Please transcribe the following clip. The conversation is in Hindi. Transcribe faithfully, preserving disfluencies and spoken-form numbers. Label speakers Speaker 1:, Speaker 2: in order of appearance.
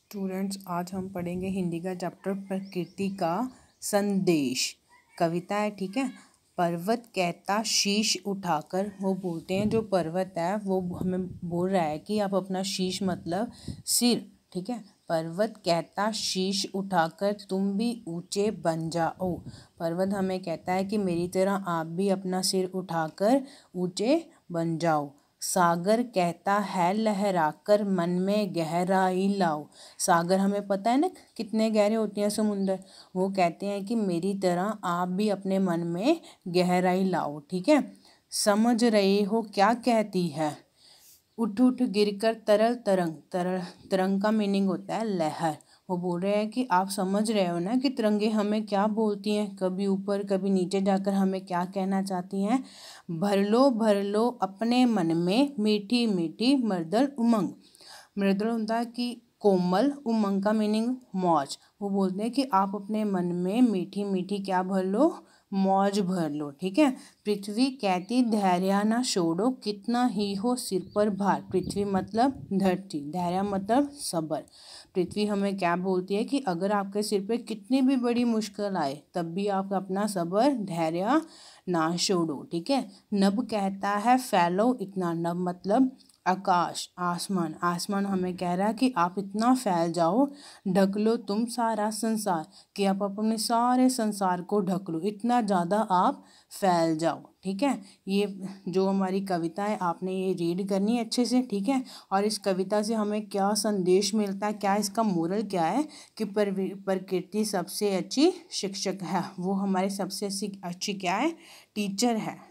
Speaker 1: स्टूडेंट्स, आज हम पढ़ेंगे हिंदी का चैप्टर प्रकृति का संदेश। कविता है, ठीक है। पर्वत कहता शीश उठाकर, वो बोलते हैं जो पर्वत है वो हमें बोल रहा है कि आप अपना शीश मतलब सिर, ठीक है। पर्वत कहता शीश उठाकर तुम भी ऊंचे बन जाओ। पर्वत हमें कहता है कि मेरी तरह आप भी अपना सिर उठाकर ऊंचे बन जाओ। सागर कहता है लहराकर मन में गहराई लाओ। सागर हमें पता है ना कितने गहरे होते हैं समुंदर। वो कहते हैं कि मेरी तरह आप भी अपने मन में गहराई लाओ, ठीक है। समझ रहे हो क्या कहती है, उठ उठ गिरकर तरल तरंग। तरल तरंग का मीनिंग होता है लहर। वो बोल रहे हैं कि आप समझ रहे हो ना कि तरंगे हमें क्या बोलती हैं, कभी ऊपर कभी नीचे जाकर हमें क्या कहना चाहती हैं। भर लो भर लो अपने मन में मीठी मीठी मृदुल उमंग। मृदुल होता है कि कोमल, उमंग का मीनिंग मौज। वो बोलते हैं कि आप अपने मन में मीठी मीठी क्या भर लो, मौज भर लो, ठीक है। पृथ्वी कहती धैर्य ना छोड़ो कितना ही हो सिर पर भार। पृथ्वी मतलब धरती, धैर्य मतलब सब्र। पृथ्वी हमें क्या बोलती है कि अगर आपके सिर पे कितनी भी बड़ी मुश्किल आए तब भी आप अपना सब्र धैर्य ना छोड़ो, ठीक है। नभ कहता है फैलो इतना। नभ मतलब आकाश, आसमान। आसमान हमें कह रहा है कि आप इतना फैल जाओ, ढक लो तुम सारा संसार, कि आप अपने सारे संसार को ढक लो, इतना ज़्यादा आप फैल जाओ, ठीक है। ये जो हमारी कविता है आपने ये रीड करनी है अच्छे से, ठीक है। और इस कविता से हमें क्या संदेश मिलता है, क्या इसका मोरल क्या है कि प्रकृति सबसे अच्छी शिक्षक है, वो हमारी सबसे अच्छी क्या है, टीचर है।